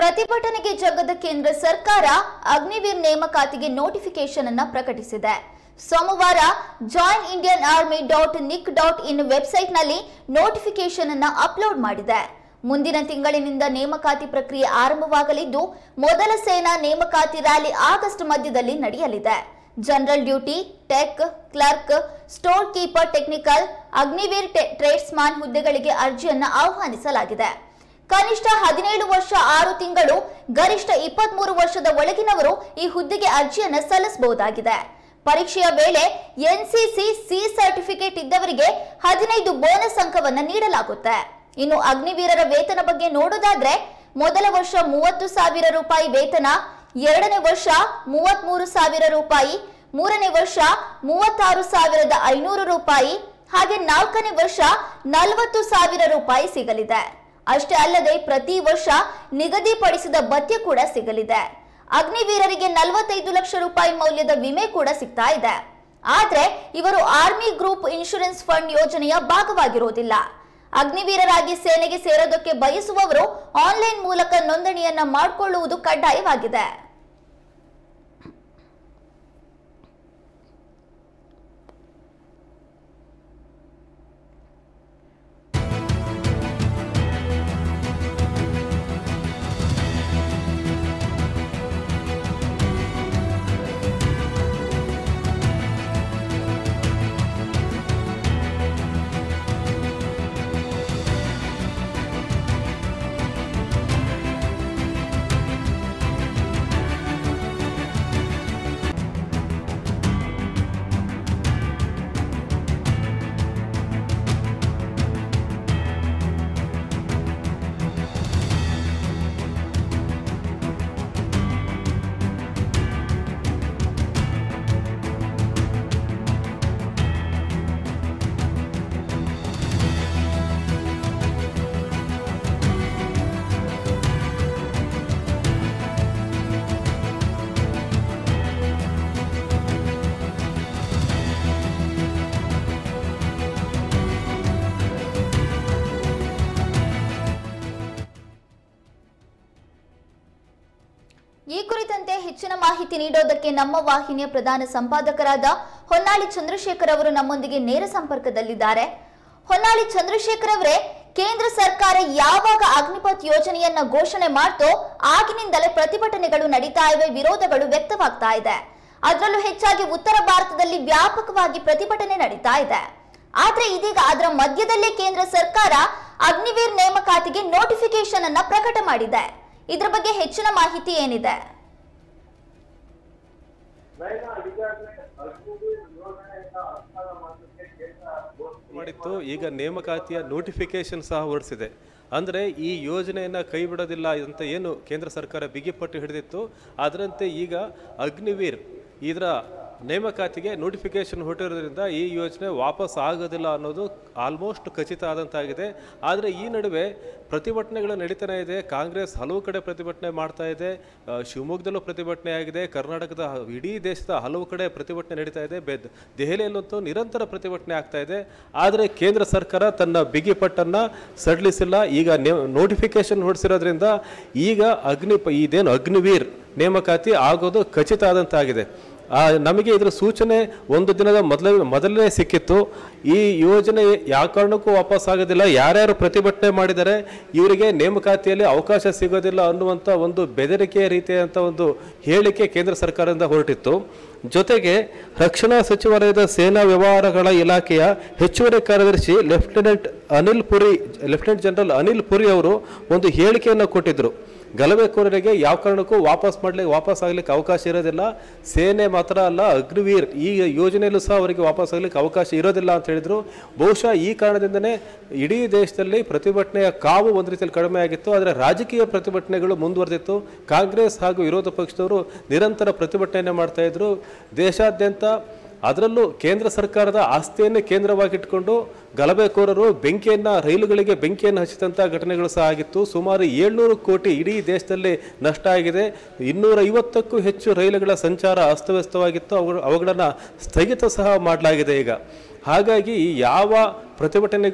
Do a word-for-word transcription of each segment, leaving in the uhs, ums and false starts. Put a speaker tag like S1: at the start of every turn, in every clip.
S1: ಪ್ರತಿಭಟನೆಗೆ ಜಗ್ಗದ ಕೇಂದ್ರ ಸರ್ಕಾರ ಅಗ್ನಿವೀರ್ ನೇಮಕಾತಿಗೆ ನೋಟಿಫಿಕೇಶನ್ ಅನ್ನು ಪ್ರಕಟಿಸಿದೆ. ಸೋಮವಾರ join Indian army dot nic dot in website ನಲ್ಲಿ ನೋಟಿಫಿಕೇಶನ್ ಅನ್ನು ಅಪ್ಲೋಡ್ ಮಾಡಿದೆ. ಮುಂದಿನ ತಿಂಗಳಿನಿಂದ ನೇಮಕಾತಿ ಪ್ರಕ್ರಿಯೆ ಆರಂಭವಾಗಲಿದ್ದು ಮೊದಲ ಸೇನಾ ನೇಮಕಾತಿ ರ್ಯಾಲಿ ಆಗಸ್ಟ್ ಮಧ್ಯದಲ್ಲಿ ನಡೆಯಲಿದೆ. General duty, tech, clerk, storekeeper, technical, Agniveer tradesman ಹುದ್ದೆಗಳಿಗೆ ಅರ್ಜಿಯನ್ನು ಆಹ್ವಾನಿಸಲಾಗಿದೆ. ಕನಿಷ್ಠ ಹದಿನೇಳು ವರ್ಷ ಆರು ತಿಂಗಳು, ಗರಿಷ್ಠ ಇಪ್ಪತ್ತ್ ಮೂರು ವರ್ಷದ ಒಳಗಿನವರು ಈ ಹುದ್ದೆಗೆ ಅರ್ಜಿಯನ್ನು ಸಲ್ಲಿಸಬಹುದಾಗಿದೆ. ಪರೀಕ್ಷೆಯ ವೇಳೆ ಎನ್ಸಿಸಿ ಸಿ ಸರ್ಟಿಫಿಕೇಟ್ ಇದ್ದವರಿಗೆ ಹದಿನೈದು ಬೋನಸ್ ಅಂಕವನ್ನು ನೀಡಲಾಗುತ್ತೆ. ಇನ್ನು ಅಗ್ನಿವೀರರ ವೇತನ ಬಗ್ಗೆ ನೋಡೋದಾದ್ರೆ ಮೊದಲ ವರ್ಷ ಮೂವತ್ತು ಸಾವಿರ ರೂಪಾಯಿ ವೇತನ, ಎರಡನೇ ವರ್ಷ ಮೂವತ್ತ್ ಮೂರು ಸಾವಿರ ರೂಪಾಯಿ, ಮೂರನೇ ವರ್ಷ ಮೂವತ್ತಾರು ಸಾವಿರದ ಐನೂರು ರೂಪಾಯಿ, ಹಾಗೆ ನಾಲ್ಕನೇ ವರ್ಷ ನಲವತ್ತು ಸಾವಿರ ರೂಪಾಯಿ ಸಿಗಲಿದೆ. ಅಷ್ಟೇ ಅಲ್ಲದೆ ಪ್ರತಿ ವರ್ಷ ನಿಗದಿಪಡಿಸಿದ ಭತ್ಯೆ ಕೂಡ ಸಿಗಲಿದೆ. ಅಗ್ನಿವೀರರಿಗೆ ನಲವತ್ತೈದು ಲಕ್ಷ ರೂಪಾಯಿ ಮೌಲ್ಯದ ವಿಮೆ ಕೂಡ ಸಿಗ್ತಾ ಇದೆ. ಆದ್ರೆ ಇವರು ಆರ್ಮಿ ಗ್ರೂಪ್ ಇನ್ಶೂರೆನ್ಸ್ ಫಂಡ್ ಯೋಜನೆಯ ಭಾಗವಾಗಿರೋದಿಲ್ಲ. ಅಗ್ನಿವೀರರಾಗಿ ಸೇನೆಗೆ ಸೇರೋದಕ್ಕೆ ಬಯಸುವವರು ಆನ್ಲೈನ್ ಮೂಲಕ ನೋಂದಣಿಯನ್ನ ಮಾಡಿಕೊಳ್ಳುವುದು ಕಡ್ಡಾಯವಾಗಿದೆ. ಈ ಕುರಿತಂತೆ ಹೆಚ್ಚಿನ ಮಾಹಿತಿ ನೀಡೋದಕ್ಕೆ ನಮ್ಮ ವಾಹಿನಿಯ ಪ್ರಧಾನ ಸಂಪಾದಕರಾದ ಹೊನ್ನಾಳಿ ಚಂದ್ರಶೇಖರ್ ಅವರು ನಮ್ಮೊಂದಿಗೆ ನೇರ ಸಂಪರ್ಕದಲ್ಲಿದ್ದಾರೆ. ಹೊನ್ನಾಳಿ ಚಂದ್ರಶೇಖರ್ ಅವರೇ, ಕೇಂದ್ರ ಸರ್ಕಾರ ಯಾವಾಗ ಅಗ್ನಿಪಥ್ ಯೋಜನೆಯನ್ನ ಘೋಷಣೆ ಮಾಡ್ತೋ ಆಗಿನಿಂದಲೇ ಪ್ರತಿಭಟನೆಗಳು ನಡೀತಾ ಇವೆ, ವಿರೋಧಗಳು ವ್ಯಕ್ತವಾಗ್ತಾ ಇದೆ. ಅದರಲ್ಲೂ ಹೆಚ್ಚಾಗಿ ಉತ್ತರ ಭಾರತದಲ್ಲಿ ವ್ಯಾಪಕವಾಗಿ ಪ್ರತಿಭಟನೆ ನಡೀತಾ ಇದೆ. ಆದ್ರೆ ಇದೀಗ ಅದರ ಮಧ್ಯದಲ್ಲೇ ಕೇಂದ್ರ ಸರ್ಕಾರ ಅಗ್ನಿವೀರ್ ನೇಮಕಾತಿಗೆ ನೋಟಿಫಿಕೇಶನ್ ಅನ್ನ ಪ್ರಕಟ ಮಾಡಿದೆ. ಇದರ ಬಗ್ಗೆ ಹೆಚ್ಚಿನ ಮಾಹಿತಿ ಏನಿದೆ?
S2: ಮಾಡಿತ್ತು, ಈಗ ನೇಮಕಾತಿಯ ನೋಟಿಫಿಕೇಶನ್ ಸಹ ಹೊರಡಿಸಿದೆ. ಅಂದರೆ ಈ ಯೋಜನೆಯನ್ನು ಕೈ ಬಿಡೋದಿಲ್ಲ ಅಂತ ಏನು ಕೇಂದ್ರ ಸರ್ಕಾರ ಬಿಗಿಪಟ್ಟು ಹಿಡಿದಿತ್ತು, ಅದರಂತೆ ಈಗ ಅಗ್ನಿವೀರ್ ಇದರ ನೇಮಕಾತಿಗೆ ನೋಟಿಫಿಕೇಶನ್ ಹೊರಟಿರೋದ್ರಿಂದ ಈ ಯೋಜನೆ ವಾಪಸ್ ಆಗೋದಿಲ್ಲ ಅನ್ನೋದು ಆಲ್ಮೋಸ್ಟ್ ಖಚಿತ ಆದಂತಾಗಿದೆ. ಆದರೆ ಈ ನಡುವೆ ಪ್ರತಿಭಟನೆಗಳು ನಡೀತಾನೆ ಇದೆ. ಕಾಂಗ್ರೆಸ್ ಹಲವು ಕಡೆ ಪ್ರತಿಭಟನೆ ಮಾಡ್ತಾ ಇದೆ. ಶಿವಮೊಗ್ಗದಲ್ಲೂ ಪ್ರತಿಭಟನೆ ಆಗಿದೆ. ಕರ್ನಾಟಕದ ಇಡೀ ದೇಶದ ಹಲವು ಕಡೆ ಪ್ರತಿಭಟನೆ ನಡೀತಾ ಇದೆ. ಬೆದ್ ದೆಹಲಿಯಲ್ಲಂತೂ ನಿರಂತರ ಪ್ರತಿಭಟನೆ ಆಗ್ತಾ ಇದೆ. ಆದರೆ ಕೇಂದ್ರ ಸರ್ಕಾರ ತನ್ನ ಬಿಗಿಪಟ್ಟನ್ನು ಸಡಿಲಿಸಿಲ್ಲ. ಈಗ ನೋಟಿಫಿಕೇಶನ್ ಹೊರಡಿಸಿರೋದ್ರಿಂದ ಈಗ ಅಗ್ನಿ ಇದೇನು ಅಗ್ನಿವೀರ್ ನೇಮಕಾತಿ ಆಗೋದು ಖಚಿತ ಆದಂತಾಗಿದೆ. ನಮಗೆ ಇದರ ಸೂಚನೆ ಒಂದು ದಿನದ ಮೊದಲ ಮೊದಲನೇ ಸಿಕ್ಕಿತ್ತು. ಈ ಯೋಜನೆ ಯಾವ ಕಾರಣಕ್ಕೂ ವಾಪಸ್ ಆಗೋದಿಲ್ಲ, ಯಾರ್ಯಾರು ಪ್ರತಿಭಟನೆ ಮಾಡಿದರೆ ಇವರಿಗೆ ನೇಮಕಾತಿಯಲ್ಲಿ ಅವಕಾಶ ಸಿಗೋದಿಲ್ಲ ಅನ್ನುವಂಥ ಒಂದು ಬೆದರಿಕೆಯ ರೀತಿಯಾದಂಥ ಒಂದು ಹೇಳಿಕೆ ಕೇಂದ್ರ ಸರ್ಕಾರದಿಂದ ಹೊರಟಿತ್ತು. ಜೊತೆಗೆ ರಕ್ಷಣಾ ಸಚಿವಾಲಯದ ಸೇನಾ ವ್ಯವಹಾರಗಳ ಇಲಾಖೆಯ ಹೆಚ್ಚುವರಿ ಕಾರ್ಯದರ್ಶಿ lieutenant Anil Puri lieutenant general Anil Puri ಅವರು ಒಂದು ಹೇಳಿಕೆಯನ್ನು ಕೊಟ್ಟಿದ್ದರು. ಗಲಭೆಕೋರರಿಗೆ ಯಾವ ಕಾರಣಕ್ಕೂ ವಾಪಸ್ ಮಾಡ್ಲಿಕ್ಕೆ ವಾಪಸ್ ಆಗ್ಲಿಕ್ಕೆ ಅವಕಾಶ ಇರೋದಿಲ್ಲ. ಸೇನೆ ಮಾತ್ರ ಅಲ್ಲ, ಅಗ್ನಿವೀರ್ ಈ ಯೋಜನೆಯಲ್ಲೂ ಸಹ ಅವರಿಗೆ ವಾಪಸ್ ಆಗ್ಲಿಕ್ಕೆ ಅವಕಾಶ ಇರೋದಿಲ್ಲ ಅಂತ ಹೇಳಿದ್ರು. ಬಹುಶಃ ಈ ಕಾರಣದಿಂದನೇ ಇಡೀ ದೇಶದಲ್ಲಿ ಪ್ರತಿಭಟನೆಯ ಕಾವು ಒಂದು ರೀತಿಯಲ್ಲಿ ಕಡಿಮೆ ಆಗಿತ್ತು. ಆದರೆ ರಾಜಕೀಯ ಪ್ರತಿಭಟನೆಗಳು ಮುಂದುವರೆದಿತ್ತು. ಕಾಂಗ್ರೆಸ್ ಹಾಗೂ ವಿರೋಧ ಪಕ್ಷದವರು ನಿರಂತರ ಪ್ರತಿಭಟನೆ ಮಾಡ್ತಾ ಇದ್ರು. ದೇಶಾದ್ಯಂತ ಅದರಲ್ಲೂ ಕೇಂದ್ರ ಸರ್ಕಾರದ ಆಸ್ತಿಯನ್ನೇ ಕೇಂದ್ರವಾಗಿಟ್ಟುಕೊಂಡು ಗಲಭೆಕೋರರು ಬೆಂಕಿಯನ್ನು ರೈಲುಗಳಿಗೆ ಬೆಂಕಿಯನ್ನು ಹಚ್ಚಿದಂಥ ಘಟನೆಗಳು ಸಹ ಆಗಿತ್ತು. ಸುಮಾರು ಏಳ್ನೂರು ಕೋಟಿ ಇಡೀ ದೇಶದಲ್ಲಿ ನಷ್ಟ ಆಗಿದೆ. ಇನ್ನೂರ ಐವತ್ತಕ್ಕೂ ಹೆಚ್ಚು ರೈಲುಗಳ ಸಂಚಾರ ಅಸ್ತವ್ಯಸ್ತವಾಗಿತ್ತು. ಅವು ಅವುಗಳನ್ನು ಸ್ಥಗಿತ ಸಹ ಮಾಡಲಾಗಿದೆ ಈಗ. ಹಾಗಾಗಿ ಯಾವ ಪ್ರತಿಭಟನೆಗೂ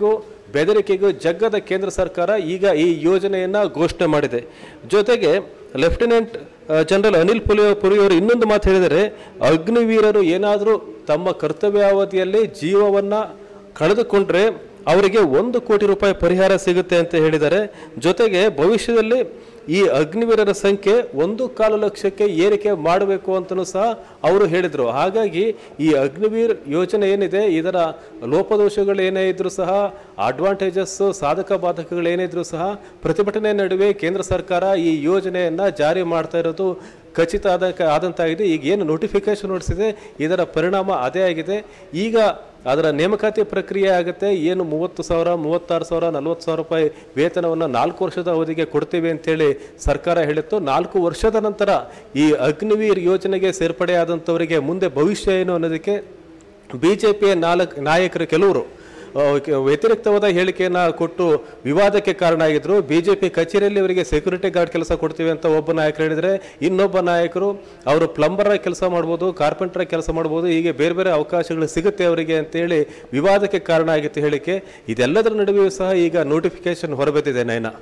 S2: ಬೆದರಿಕೆಗೂ ಜಗ್ಗದ ಕೇಂದ್ರ ಸರ್ಕಾರ ಈಗ ಈ ಯೋಜನೆಯನ್ನು ಘೋಷಣೆ ಮಾಡಿದೆ. ಜೊತೆಗೆ ಲೆಫ್ಟಿನೆಂಟ್ ಜನರಲ್ ಅನಿಲ್ ಪುರಿ ಪುರಿ ಅವರು ಇನ್ನೊಂದು ಮಾತು ಹೇಳಿದರೆ, ಅಗ್ನಿವೀರರು ಏನಾದರೂ ತಮ್ಮ ಕರ್ತವ್ಯಾವಧಿಯಲ್ಲಿ ಜೀವವನ್ನು ಕಳೆದುಕೊಂಡ್ರೆ ಅವರಿಗೆ ಒಂದು ಕೋಟಿ ರೂಪಾಯಿ ಪರಿಹಾರ ಸಿಗುತ್ತೆ ಅಂತ ಹೇಳಿದ್ದಾರೆ. ಜೊತೆಗೆ ಭವಿಷ್ಯದಲ್ಲಿ ಈ ಅಗ್ನಿವೀರರ ಸಂಖ್ಯೆ ಒಂದು ಕಾಲು ಲಕ್ಷಕ್ಕೆ ಏರಿಕೆ ಮಾಡಬೇಕು ಅಂತಲೂ ಸಹ ಅವರು ಹೇಳಿದರು. ಹಾಗಾಗಿ ಈ ಅಗ್ನಿವೀರ್ ಯೋಜನೆ ಏನಿದೆ, ಇದರ ಲೋಪದೋಷಗಳು ಏನೇ ಇದ್ರೂ ಸಹ, ಅಡ್ವಾಂಟೇಜಸ್ಸು ಸಾಧಕ ಬಾಧಕಗಳೇನೇ ಇದ್ರೂ ಸಹ ಪ್ರತಿಭಟನೆ ನಡುವೆ ಕೇಂದ್ರ ಸರ್ಕಾರ ಈ ಯೋಜನೆಯನ್ನು ಜಾರಿ ಮಾಡ್ತಾ ಇರೋದು ಖಚಿತ ಆದ ಆದಂತಾಗಿದೆ. ಈಗ ಏನು ನೋಟಿಫಿಕೇಶನ್ ಹೊರಡಿಸಿದೆ ಇದರ ಪರಿಣಾಮ ಅದೇ ಆಗಿದೆ. ಈಗ ಅದರ ನೇಮಕಾತಿ ಪ್ರಕ್ರಿಯೆ ಆಗುತ್ತೆ. ಏನು ಮೂವತ್ತು ಸಾವಿರ ಮೂವತ್ತಾರು ಸಾವಿರ ನಲ್ವತ್ತು ಸಾವಿರ ರೂಪಾಯಿ ವೇತನವನ್ನು ನಾಲ್ಕು ವರ್ಷದ ಅವಧಿಗೆ ಕೊಡ್ತೀವಿ ಅಂತೇಳಿ ಸರ್ಕಾರ ಹೇಳಿತ್ತು. ನಾಲ್ಕು ವರ್ಷದ ನಂತರ ಈ ಅಗ್ನಿವೀರ್ ಯೋಜನೆಗೆ ಸೇರ್ಪಡೆಯಾದಂಥವರಿಗೆ ಮುಂದೆ ಭವಿಷ್ಯ ಏನು ಅನ್ನೋದಕ್ಕೆ ಬಿ ಜೆ ಪಿಯ ನಾಲ್ಕು ನಾಯಕರು ಕೆಲವರು ವ್ಯತಿರಿಕ್ತವಾದ ಹೇಳಿಕೆಯನ್ನು ಕೊಟ್ಟು ವಿವಾದಕ್ಕೆ ಕಾರಣ ಆಗಿದ್ರು. ಬಿ ಜೆ ಪಿ ಕಚೇರಿಯಲ್ಲಿ ಅವರಿಗೆ ಸೆಕ್ಯೂರಿಟಿ ಗಾರ್ಡ್ ಕೆಲಸ ಕೊಡ್ತೀವಿ ಅಂತ ಒಬ್ಬ ನಾಯಕರು ಹೇಳಿದರೆ, ಇನ್ನೊಬ್ಬ ನಾಯಕರು ಅವರು ಪ್ಲಂಬರ್ ಕೆಲಸ ಮಾಡ್ಬೋದು, ಕಾರ್ಪೆಂಟರ್ ಕೆಲಸ ಮಾಡ್ಬೋದು, ಹೀಗೆ ಬೇರೆ ಬೇರೆ ಅವಕಾಶಗಳು ಸಿಗುತ್ತೆ ಅವರಿಗೆ ಅಂತೇಳಿ ವಿವಾದಕ್ಕೆ ಕಾರಣ ಆಗಿತ್ತು ಹೇಳಿಕೆ. ಇದೆಲ್ಲದರ ನಡುವೆಯೂ ಸಹ ಈಗ ನೋಟಿಫಿಕೇಶನ್ ಹೊರಬಿದ್ದಿದೆ. ನೈನಾ,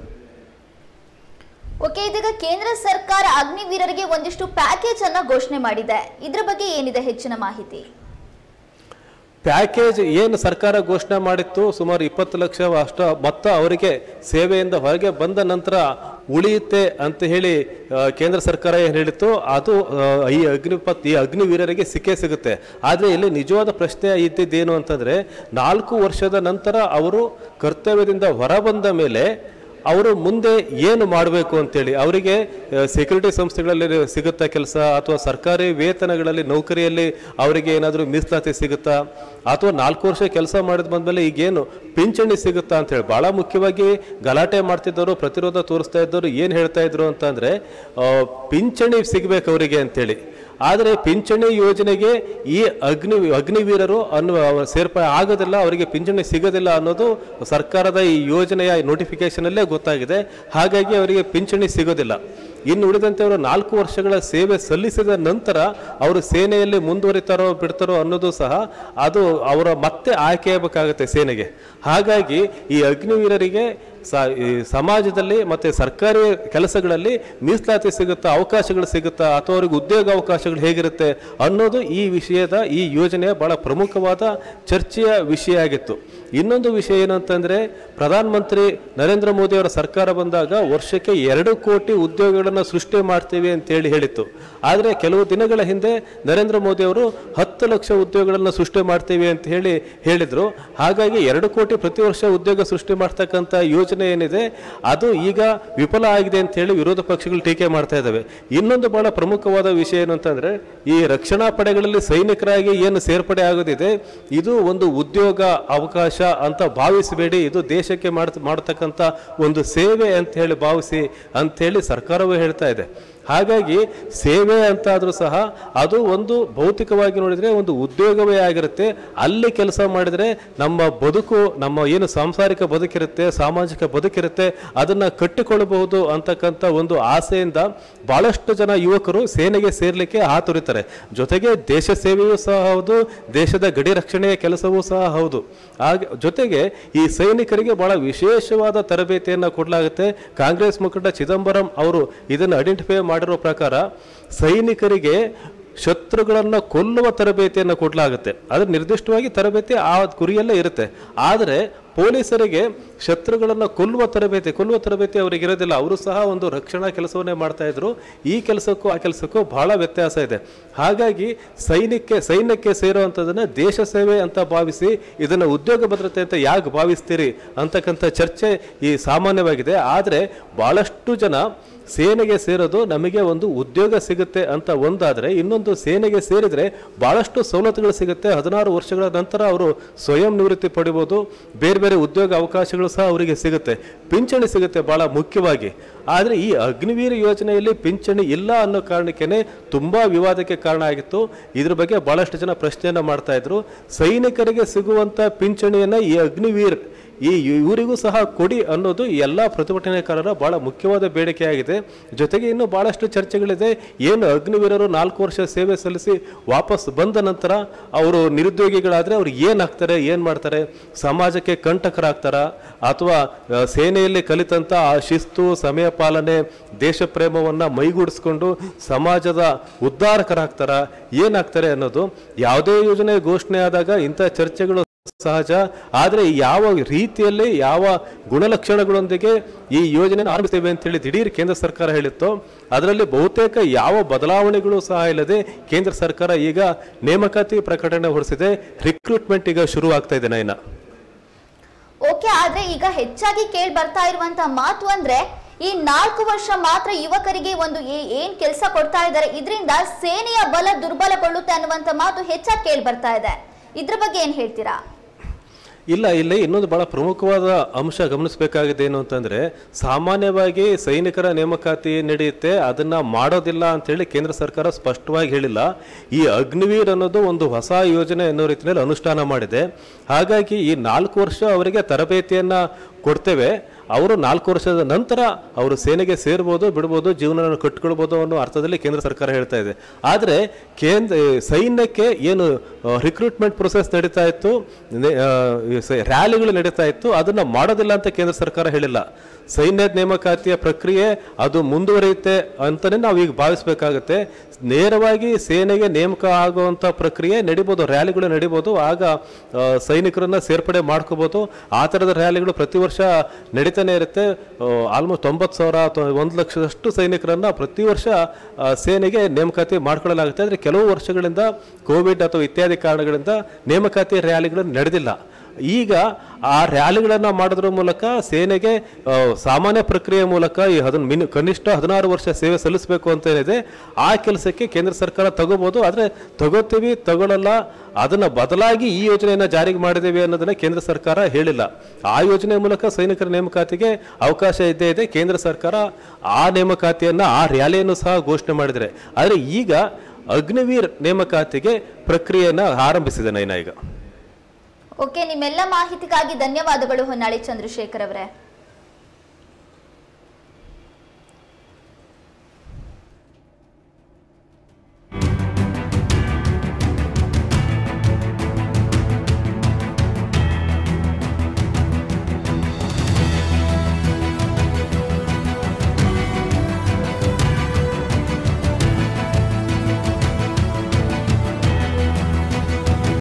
S1: ಓಕೆ, ಇದೀಗ ಕೇಂದ್ರ ಸರ್ಕಾರ ಅಗ್ನಿವೀರರಿಗೆ ಒಂದಿಷ್ಟು ಪ್ಯಾಕೇಜ್ ಅನ್ನ ಘೋಷಣೆ ಮಾಡಿದೆ. ಇದ್ರ ಬಗ್ಗೆ ಏನಿದೆ ಹೆಚ್ಚಿನ ಮಾಹಿತಿ?
S2: ಪ್ಯಾಕೇಜ್ ಏನು ಸರ್ಕಾರ ಘೋಷಣೆ ಮಾಡಿತ್ತು, ಸುಮಾರು ಇಪ್ಪತ್ತು ಲಕ್ಷ ಅಷ್ಟು ಮೊತ್ತ ಅವರಿಗೆ ಸೇವೆಯಿಂದ ಹೊರಗೆ ಬಂದ ನಂತರ ಉಳಿಯುತ್ತೆ ಅಂತ ಹೇಳಿ ಕೇಂದ್ರ ಸರ್ಕಾರ ಏನು ಹೇಳಿತ್ತು, ಅದು ಈ ಅಗ್ನಿಪತ್ ಈ ಅಗ್ನಿವೀರರಿಗೆ ಸಿಕ್ಕೇ ಸಿಗುತ್ತೆ. ಆದರೆ ಇಲ್ಲಿ ನಿಜವಾದ ಪ್ರಶ್ನೆ ಇದ್ದಿದ್ದೇನು ಅಂತಂದರೆ, ನಾಲ್ಕು ವರ್ಷದ ನಂತರ ಅವರು ಕರ್ತವ್ಯದಿಂದ ಹೊರಬಂದ ಮೇಲೆ ಅವರು ಮುಂದೆ ಏನು ಮಾಡಬೇಕು ಅಂತೇಳಿ, ಅವರಿಗೆ ಸೆಕ್ಯೂರಿಟಿ ಸಂಸ್ಥೆಗಳಲ್ಲಿ ಸಿಗುತ್ತಾ ಕೆಲಸ, ಅಥವಾ ಸರ್ಕಾರಿ ವೇತನಗಳಲ್ಲಿ ನೌಕರಿಯಲ್ಲಿ ಅವರಿಗೆ ಏನಾದರೂ ಮೀಸಲಾತಿ ಸಿಗುತ್ತಾ, ಅಥವಾ ನಾಲ್ಕು ವರ್ಷ ಕೆಲಸ ಮಾಡಿದ ಬಂದಮೇಲೆ ಈಗೇನು ಪಿಂಚಣಿ ಸಿಗುತ್ತಾ ಅಂತೇಳಿ ಭಾಳ ಮುಖ್ಯವಾಗಿ ಗಲಾಟೆ ಮಾಡ್ತಿದ್ದವರು, ಪ್ರತಿರೋಧ ತೋರಿಸ್ತಾ ಇದ್ದವರು ಏನು ಹೇಳ್ತಾ ಇದ್ರು ಅಂತಂದರೆ, ಪಿಂಚಣಿ ಸಿಗಬೇಕು ಅವರಿಗೆ ಅಂತೇಳಿ. ಆದರೆ ಪಿಂಚಣಿ ಯೋಜನೆಗೆ ಈ ಅಗ್ನಿ ಅಗ್ನಿವೀರರು ಅನ್ನುವ ಸೇರ್ಪಡೆ ಆಗೋದಿಲ್ಲ, ಅವರಿಗೆ ಪಿಂಚಣಿ ಸಿಗೋದಿಲ್ಲ ಅನ್ನೋದು ಸರ್ಕಾರದ ಈ ಯೋಜನೆಯ ನೋಟಿಫಿಕೇಶನಲ್ಲೇ ಗೊತ್ತಾಗಿದೆ. ಹಾಗಾಗಿ ಅವರಿಗೆ ಪಿಂಚಣಿ ಸಿಗೋದಿಲ್ಲ. ಇನ್ನು ಉಳಿದಂತೆ ಅವರು ನಾಲ್ಕು ವರ್ಷಗಳ ಸೇವೆ ಸಲ್ಲಿಸಿದ ನಂತರ ಅವರು ಸೇನೆಯಲ್ಲಿ ಮುಂದುವರಿತಾರೋ ಬಿಡ್ತಾರೋ ಅನ್ನೋದು ಸಹ ಅದು ಅವರ ಮತ್ತೆ ಆಯ್ಕೆ ಆಗಬೇಕಾಗುತ್ತೆ ಸೇನೆಗೆ. ಹಾಗಾಗಿ ಈ ಅಗ್ನಿವೀರರಿಗೆ ಸಮಾಜದಲ್ಲಿ ಮತ್ತು ಸರ್ಕಾರಿ ಕೆಲಸಗಳಲ್ಲಿ ಮೀಸಲಾತಿ ಸಿಗುತ್ತಾ, ಅವಕಾಶಗಳು ಸಿಗುತ್ತಾ, ಅಥವಾ ಅವ್ರಿಗೆ ಉದ್ಯೋಗ ಅವಕಾಶಗಳು ಹೇಗಿರುತ್ತೆ ಅನ್ನೋದು ಈ ವಿಷಯದ ಈ ಯೋಜನೆಯ ಬಹಳ ಪ್ರಮುಖವಾದ ಚರ್ಚೆಯ ವಿಷಯ ಆಗಿತ್ತು. ಇನ್ನೊಂದು ವಿಷಯ ಏನು ಅಂತಂದರೆ, ಪ್ರಧಾನಮಂತ್ರಿ ನರೇಂದ್ರ ಮೋದಿ ಅವರ ಸರ್ಕಾರ ಬಂದಾಗ ವರ್ಷಕ್ಕೆ ಎರಡು ಕೋಟಿ ಉದ್ಯೋಗಗಳನ್ನು ಸೃಷ್ಟಿ ಮಾಡ್ತೀವಿ ಅಂತೇಳಿ ಹೇಳಿತ್ತು. ಆದರೆ ಕೆಲವು ದಿನಗಳ ಹಿಂದೆ ನರೇಂದ್ರ ಮೋದಿ ಅವರು ಹತ್ತು ಲಕ್ಷ ಉದ್ಯೋಗಗಳನ್ನು ಸೃಷ್ಟಿ ಮಾಡ್ತೀವಿ ಅಂತ ಹೇಳಿ ಹೇಳಿದರು. ಹಾಗಾಗಿ ಎರಡು ಕೋಟಿ ಪ್ರತಿ ವರ್ಷ ಉದ್ಯೋಗ ಸೃಷ್ಟಿ ಮಾಡ್ತಕ್ಕಂಥ ಯೋಜನೆ ಏನಿದೆ ಅದು ಈಗ ವಿಫಲ ಆಗಿದೆ ಅಂತ ಹೇಳಿ ವಿರೋಧ ಪಕ್ಷಗಳು ಟೀಕೆ ಮಾಡ್ತಾ ಇದ್ದಾವೆ. ಇನ್ನೊಂದು ಬಹಳ ಪ್ರಮುಖವಾದ ವಿಷಯ ಏನು ಅಂತಂದರೆ, ಈ ರಕ್ಷಣಾ ಪಡೆಗಳಲ್ಲಿ ಸೈನಿಕರಾಗಿ ಏನು ಸೇರ್ಪಡೆ ಆಗೋದಿದೆ ಇದು ಒಂದು ಉದ್ಯೋಗ ಅವಕಾಶ ಅಂತ ಭಾವಿಸಬೇಡಿ, ಇದು ದೇಶಕ್ಕೆ ಮಾಡತಕ್ಕಂಥ ಒಂದು ಸೇವೆ ಅಂತ ಹೇಳಿ ಭಾವಿಸಿ ಅಂತ ಹೇಳಿ ಸರ್ಕಾರವೇ ಹೇಳ್ತಾ ಇದೆ. ಹಾಗಾಗಿ ಸೇವೆ ಅಂತಾದರೂ ಸಹ ಅದು ಒಂದು ಭೌತಿಕವಾಗಿ ನೋಡಿದರೆ ಒಂದು ಉದ್ಯೋಗವೇ ಆಗಿರುತ್ತೆ. ಅಲ್ಲಿ ಕೆಲಸ ಮಾಡಿದರೆ ನಮ್ಮ ಬದುಕು, ನಮ್ಮ ಏನು ಸಾಂಸಾರಿಕ ಬದುಕಿರುತ್ತೆ, ಸಾಮಾಜಿಕ ಬದುಕಿರುತ್ತೆ, ಅದನ್ನು ಕಟ್ಟಿಕೊಳ್ಳಬಹುದು ಅಂತಕ್ಕಂಥ ಒಂದು ಆಸೆಯಿಂದ ಭಾಳಷ್ಟು ಜನ ಯುವಕರು ಸೇನೆಗೆ ಸೇರಲಿಕ್ಕೆ ಹಾತೊರಿತಾರೆ. ಜೊತೆಗೆ ದೇಶ ಸೇವೆಯೂ ಸಹ ಹೌದು, ದೇಶದ ಗಡಿ ರಕ್ಷಣೆಯ ಕೆಲಸವೂ ಸಹ ಹೌದು. ಹಾಗೆ ಜೊತೆಗೆ ಈ ಸೈನಿಕರಿಗೆ ಬಹಳ ವಿಶೇಷವಾದ ತರಬೇತಿಯನ್ನು ಕೊಡಲಾಗುತ್ತೆ. ಕಾಂಗ್ರೆಸ್ ಮುಖಂಡ ಚಿದಂಬರಂ ಅವರು ಇದನ್ನು ಐಡೆಂಟಿಫೈ ಮಾಡಿರೋ ಪ್ರಕಾರ ಸೈನಿಕರಿಗೆ ಶತ್ರುಗಳನ್ನು ಕೊಲ್ಲುವ ತರಬೇತಿಯನ್ನು ಕೊಡಲಾಗುತ್ತೆ. ಅದು ನಿರ್ದಿಷ್ಟವಾಗಿ ತರಬೇತಿ ಆ ಗುರಿಯಲ್ಲೇ ಇರುತ್ತೆ. ಆದರೆ ಪೊಲೀಸರಿಗೆ ಶತ್ರುಗಳನ್ನು ಕೊಲ್ಲುವ ತರಬೇತಿ ಕೊಲ್ಲುವ ತರಬೇತಿ ಅವರಿಗೆ ಇರೋದಿಲ್ಲ. ಅವರು ಸಹ ಒಂದು ರಕ್ಷಣಾ ಕೆಲಸವನ್ನೇ ಮಾಡ್ತಾ ಇದ್ರು. ಈ ಕೆಲಸಕ್ಕೂ ಆ ಕೆಲಸಕ್ಕೂ ಬಹಳ ವ್ಯತ್ಯಾಸ ಇದೆ. ಹಾಗಾಗಿ ಸೈನ್ಯಕ್ಕೆ ಸೈನ್ಯಕ್ಕೆ ಸೇರುವಂಥದ್ದನ್ನು ದೇಶ ಸೇವೆ ಅಂತ ಭಾವಿಸಿ ಇದನ್ನು ಉದ್ಯೋಗ ಭದ್ರತೆ ಅಂತ ಯಾಕೆ ಭಾವಿಸ್ತೀರಿ ಅಂತಕ್ಕಂಥ ಚರ್ಚೆ ಈ ಸಾಮಾನ್ಯವಾಗಿದೆ. ಆದರೆ ಭಾಳಷ್ಟು ಜನ ಸೇನೆಗೆ ಸೇರೋದು ನಮಗೆ ಒಂದು ಉದ್ಯೋಗ ಸಿಗುತ್ತೆ ಅಂತ ಒಂದಾದರೆ, ಇನ್ನೊಂದು ಸೇನೆಗೆ ಸೇರಿದರೆ ಭಾಳಷ್ಟು ಸವಲತ್ತುಗಳು ಸಿಗುತ್ತೆ. ಹದಿನಾರು ವರ್ಷಗಳ ನಂತರ ಅವರು ಸ್ವಯಂ ನಿವೃತ್ತಿ ಪಡಿಬೋದು, ಬೇರೆ ಬೇರೆ ಉದ್ಯೋಗ ಅವಕಾಶಗಳು ಸಹ ಅವರಿಗೆ ಸಿಗುತ್ತೆ, ಪಿಂಚಣಿ ಸಿಗುತ್ತೆ ಭಾಳ ಮುಖ್ಯವಾಗಿ. ಆದರೆ ಈ ಅಗ್ನಿವೀರ ಯೋಜನೆಯಲ್ಲಿ ಪಿಂಚಣಿ ಇಲ್ಲ ಅನ್ನೋ ಕಾರಣಕ್ಕೇ ತುಂಬ ವಿವಾದಕ್ಕೆ ಕಾರಣ ಆಗಿತ್ತು. ಇದ್ರ ಬಗ್ಗೆ ಭಾಳಷ್ಟು ಜನ ಪ್ರಶ್ನೆಯನ್ನು ಮಾಡ್ತಾ ಇದ್ರು. ಸೈನಿಕರಿಗೆ ಸಿಗುವಂಥ ಪಿಂಚಣಿಯನ್ನು ಈ ಅಗ್ನಿವೀರ್ ಈ ಇವರಿಗೂ ಸಹ ಕೊಡಿ ಅನ್ನೋದು ಎಲ್ಲ ಪ್ರತಿಭಟನಾಕಾರರ ಬಹಳ ಮುಖ್ಯವಾದ ಬೇಡಿಕೆಯಾಗಿದೆ. ಜೊತೆಗೆ ಇನ್ನು ಬಹಳಷ್ಟು ಚರ್ಚೆಗಳಿದೆ. ಏನು ಅಗ್ನಿವೀರರು ನಾಲ್ಕು ವರ್ಷ ಸೇವೆ ಸಲ್ಲಿಸಿ ವಾಪಸ್ ಬಂದ ನಂತರ ಅವರು ನಿರುದ್ಯೋಗಿಗಳಾದರೆ ಅವ್ರು ಏನಾಗ್ತಾರೆ, ಏನು ಮಾಡ್ತಾರೆ, ಸಮಾಜಕ್ಕೆ ಕಂಟಕರಾಗ್ತಾರ ಅಥವಾ ಸೇನೆಯಲ್ಲಿ ಕಲಿತಂಥ ಆ ಶಿಸ್ತು, ಸಮಯ ಪಾಲನೆ, ದೇಶ ಪ್ರೇಮವನ್ನು ಮೈಗೂಡಿಸ್ಕೊಂಡು ಸಮಾಜದ ಉದ್ಧಾರಕರಾಗ್ತಾರ, ಏನಾಗ್ತಾರೆ ಅನ್ನೋದು. ಯಾವುದೇ ಯೋಜನೆ ಘೋಷಣೆ ಆದಾಗ ಇಂಥ ಚರ್ಚೆಗಳು ಸಹಜ. ಆದರೆ ಯಾವ ರೀತಿಯಲ್ಲಿ ಯಾವ ಗುಣಲಕ್ಷಣಗಳೊಂದಿಗೆ ಈ ಯೋಜನೆ ಆರಂಭಿಸ್ತೇವೆ ಅಂತೇಳಿ ದಿಢೀರ್ ಕೇಂದ್ರ ಸರ್ಕಾರ ಹೇಳಿತ್ತು, ಅದರಲ್ಲಿ ಬಹುತೇಕ ಯಾವ ಬದಲಾವಣೆಗಳು ಸಹ ಇಲ್ಲದೆ ಕೇಂದ್ರ ಸರ್ಕಾರ ಈಗ ನೇಮಕಾತಿ ಪ್ರಕಟಣೆ ಹೊರಡಿಸಿದೆ. ರಿಕ್ರೂಟ್ಮೆಂಟ್ ಈಗ ಶುರು ಆಗ್ತಾ ಇದೆ ನೈನಾ.
S1: ಓಕೆ, ಆದ್ರೆ ಈಗ ಹೆಚ್ಚಾಗಿ ಕೇಳಿ ಬರ್ತಾ ಇರುವಂತಹ ಮಾತು ಅಂದ್ರೆ ಈ ನಾಲ್ಕು ವರ್ಷ ಮಾತ್ರ ಯುವಕರಿಗೆ ಒಂದು ಏನ್ ಕೆಲಸ ಕೊಡ್ತಾ ಇದ್ದಾರೆ, ಇದರಿಂದ ಸೇನೆಯ ಬಲ ದುರ್ಬಲಗೊಳ್ಳುತ್ತೆ ಅನ್ನುವಂತ ಮಾತು ಹೆಚ್ಚಾಗಿ ಕೇಳಿ ಬರ್ತಾ ಇದೆ. ಇದ್ರ ಬಗ್ಗೆ ಏನ್ ಹೇಳ್ತೀರಾ?
S2: ಇಲ್ಲ, ಇಲ್ಲಿ ಇನ್ನೊಂದು ಬಹಳ ಪ್ರಮುಖವಾದ ಅಂಶ ಗಮನಿಸಬೇಕಾಗಿದೆ ಏನು ಅಂತಂದ್ರೆ, ಸಾಮಾನ್ಯವಾಗಿ ಸೈನಿಕರ ನೇಮಕಾತಿ ನಡೆಯುತ್ತೆ, ಅದನ್ನ ಮಾಡೋದಿಲ್ಲ ಅಂತೇಳಿ ಕೇಂದ್ರ ಸರ್ಕಾರ ಸ್ಪಷ್ಟವಾಗಿ ಹೇಳಿಲ್ಲ. ಈ ಅಗ್ನಿವೀರ್ ಅನ್ನೋದು ಒಂದು ಹೊಸ ಯೋಜನೆ ಅನ್ನೋ ರೀತಿಯಲ್ಲಿ ಅನುಷ್ಠಾನ ಮಾಡಿದೆ. ಹಾಗಾಗಿ ಈ ನಾಲ್ಕು ವರ್ಷ ಅವರಿಗೆ ತರಬೇತಿಯನ್ನ ಕೊಡ್ತೇವೆ, ಅವರು ನಾಲ್ಕು ವರ್ಷದ ನಂತರ ಅವರು ಸೇನೆಗೆ ಸೇರ್ಬೋದು, ಬಿಡ್ಬೋದು, ಜೀವನ ಕಟ್ಕೊಳ್ಬೋದು ಅನ್ನೋ ಅರ್ಥದಲ್ಲಿ ಕೇಂದ್ರ ಸರ್ಕಾರ ಹೇಳ್ತಾ ಇದೆ. ಆದರೆ ಕೇಂದ್ರ ಸೈನ್ಯಕ್ಕೆ ಏನು ರಿಕ್ರೂಟ್ಮೆಂಟ್ ಪ್ರೊಸೆಸ್ ನಡೀತಾ ಇತ್ತು, ರ್ಯಾಲಿಗಳು ನಡೀತಾ ಇತ್ತು, ಅದನ್ನು ಮಾಡೋದಿಲ್ಲ ಅಂತ ಕೇಂದ್ರ ಸರ್ಕಾರ ಹೇಳಿಲ್ಲ. ಸೈನ್ಯ ನೇಮಕಾತಿಯ ಪ್ರಕ್ರಿಯೆ ಅದು ಮುಂದುವರಿಯುತ್ತೆ ಅಂತಲೇ ನಾವು ಈಗ ಭಾವಿಸ್ಬೇಕಾಗತ್ತೆ. ನೇರವಾಗಿ ಸೇನೆಗೆ ನೇಮಕ ಆಗುವಂಥ ಪ್ರಕ್ರಿಯೆ ನಡಿಬೋದು, ರ್ಯಾಲಿಗಳು ನಡಿಬೋದು, ಆಗ ಸೈನಿಕರನ್ನ ಸೇರ್ಪಡೆ ಮಾಡ್ಕೋಬೋದು. ಆ ಥರದ ರ್ಯಾಲಿಗಳು ಪ್ರತಿ ವರ್ಷ ನಡೀತಾನೆ ಇರುತ್ತೆ. ಆಲ್ಮೋಸ್ಟ್ ತೊಂಬತ್ತು ಸಾವಿರ ಅಥವಾ ಒಂದು ಲಕ್ಷದಷ್ಟು ಸೈನಿಕರನ್ನ ಪ್ರತಿ ವರ್ಷ ಸೇನೆಗೆ ನೇಮಕಾತಿ ಮಾಡ್ಕೊಳ್ಳಲಾಗುತ್ತೆ. ಆದರೆ ಕೆಲವು ವರ್ಷಗಳಿಂದ ಕೋವಿಡ್ ಅಥವಾ ಇತ್ಯಾದಿ ಕಾರಣಗಳಿಂದ ನೇಮಕಾತಿ ರ್ಯಾಲಿಗಳು ನಡೆದಿಲ್ಲ. ಈಗ ಆ ರ್ಯಾಲಿಗಳನ್ನು ಮಾಡೋದ್ರ ಮೂಲಕ ಸೇನೆಗೆ ಸಾಮಾನ್ಯ ಪ್ರಕ್ರಿಯೆ ಮೂಲಕ ಈ ಹದಿನ ಮಿನ್ ಕನಿಷ್ಠ ಹದಿನಾರು ವರ್ಷ ಸೇವೆ ಸಲ್ಲಿಸಬೇಕು ಅಂತ ಏನಿದೆ, ಆ ಕೆಲಸಕ್ಕೆ ಕೇಂದ್ರ ಸರ್ಕಾರ ತಗೋಬಹುದು. ಆದರೆ ತಗೋತೀವಿ ತಗೊಳ್ಳಲ್ಲ, ಅದನ್ನ ಬದಲಾಗಿ ಈ ಯೋಜನೆಯನ್ನು ಜಾರಿಗೆ ಮಾಡಿದ್ದೇವೆ ಅನ್ನೋದನ್ನ ಕೇಂದ್ರ ಸರ್ಕಾರ ಹೇಳಿಲ್ಲ. ಆ ಯೋಜನೆ ಮೂಲಕ ಸೈನಿಕರ ನೇಮಕಾತಿಗೆ ಅವಕಾಶ ಇದ್ದೇ ಇದೆ. ಕೇಂದ್ರ ಸರ್ಕಾರ ಆ ನೇಮಕಾತಿಯನ್ನ ಆ ರ್ಯಾಲಿಯನ್ನು ಸಹ ಘೋಷಣೆ ಮಾಡಿದರೆ, ಆದರೆ ಈಗ ಅಗ್ನಿವೀರ್ ನೇಮಕಾತಿಗೆ ಪ್ರಕ್ರಿಯೆಯನ್ನು ಆರಂಭಿಸಿದೆ ನೈನಾ ಈಗ.
S1: ಓಕೆ, ನಿಮ್ಮೆಲ್ಲ ಮಾಹಿತಿಗಾಗಿ ಧನ್ಯವಾದಗಳು ಹೊನ್ನಾಳಿ ಚಂದ್ರಶೇಖರ್ ಅವರೇ.